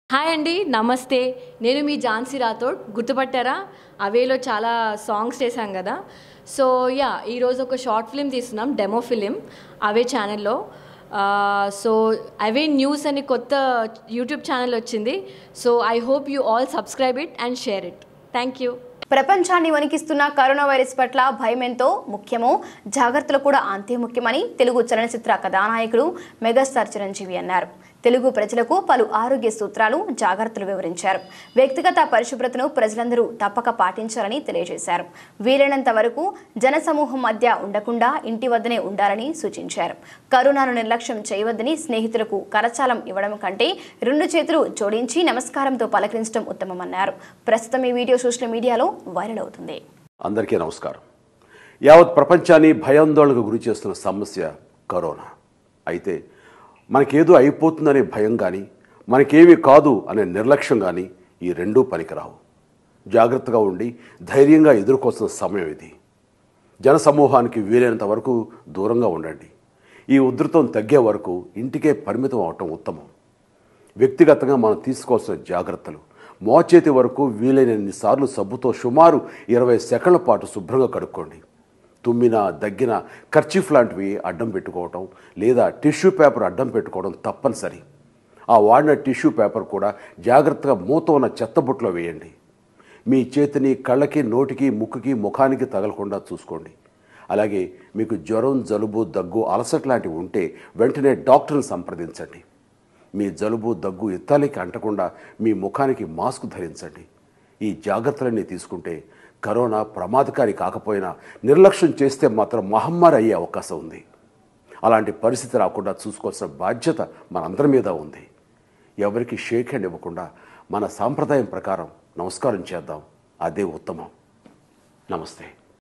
Hi అండి, నమస్తే. నేను మీ ఝాన్సీ రాథోడ్. గుర్తుపట్టారా? అవేలో చాలా సాంగ్స్ చేశాం కదా. సో ఈరోజు ఒక షార్ట్ ఫిలిం తీస్తున్నాం, డెమో ఫిలిం అవే ఛానల్లో. సో అవే న్యూస్ అని కొత్త యూట్యూబ్ ఛానల్ వచ్చింది. So I hope you all subscribe it and share it. Thank you. ప్రపంచాన్ని వణికిస్తున్న కరోనా వైరస్ పట్ల భయం ఎంతో ముఖ్యమో జాగ్రత్తలు కూడా అంతే ముఖ్యమని తెలుగు చలనచిత్ర కథానాయకుడు మెగాస్టార్ చిరంజీవి అన్నారు. తెలుగు ప్రజలకు పలు ఆరోగ్య సూత్రాలు, జాగ్రత్తలు వివరించారు. వ్యక్తిగత పరిశుభ్రతను ప్రజలందరూ తప్పక పాటించాలని తెలియజేశారు. వీలైనంత వరకు జనసమూహం మధ్య ఉండకుండా ఇంటి వద్దనే ఉండాలని సూచించారు. కరోనాను నిర్లక్ష్యం చేయవద్దని, స్నేహితులకు కరచాలం ఇవ్వడం కంటే 2 చేతులు జోడించి నమస్కారంతో పలకరించడం ఉత్తమమన్నారు. ప్రస్తుతం ఈ వీడియో సోషల్ మీడియాలో వైరల్ అవుతుంది. అందరికీ నమస్కారం. యావత్ ప్రపంచాన్ని భయాందోళనకు గురి చేస్తున్న సమస్య కరోనా. అయితే మనకేదో అయిపోతుందనే భయం కానీ, మనకేమీ కాదు అనే నిర్లక్ష్యం కానీ ఈ రెండూ పనికిరావు. జాగ్రత్తగా ఉండి ధైర్యంగా ఎదుర్కోవాల్సిన సమయం ఇది. జనసమూహానికి వీలైనంత వరకు దూరంగా ఉండండి. ఈ ఉధృతం తగ్గే వరకు ఇంటికే పరిమితం అవటం ఉత్తమం. వ్యక్తిగతంగా మనం తీసుకోవాల్సిన జాగ్రత్తలు: మోచేతి వరకు వీలైనన్నిసార్లు సబ్బుతో సుమారు 20 సెకండ్ల పాటు శుభ్రంగా కడుక్కోండి. తుమ్మినా, దగ్గిన కర్చీఫ్ లాంటివి అడ్డం పెట్టుకోవటం లేదా టిష్యూ పేపర్ అడ్డం పెట్టుకోవడం తప్పనిసరి. ఆ వాడిన టిష్యూ పేపర్ కూడా జాగ్రత్తగా మూత ఉన్న చెత్తబుట్టలో వేయండి. మీ చేతిని కళ్ళకి, నోటికి, ముక్కుకి, ముఖానికి తగలకుండా చూసుకోండి. అలాగే మీకు జ్వరం, జలుబు, దగ్గు, అలసట లాంటివి ఉంటే వెంటనే డాక్టర్ని సంప్రదించండి. మీ జలుబు, దగ్గు ఇత్తాలికి అంటకుండా మీ ముఖానికి మాస్క్ ధరించండి. ఈ జాగ్రత్తలన్నీ తీసుకుంటే కరోనా ప్రమాదకారి కాకపోయినా నిర్లక్ష్యం చేస్తే మాత్రం మహమ్మారి అయ్యే అవకాశం ఉంది. అలాంటి పరిస్థితి రాకుండా చూసుకోవాల్సిన బాధ్యత మనందరి మీద ఉంది. ఎవరికి షేక్ హ్యాండ్ ఇవ్వకుండా మన సాంప్రదాయం ప్రకారం నమస్కారం చేద్దాం. అదే ఉత్తమం. నమస్తే.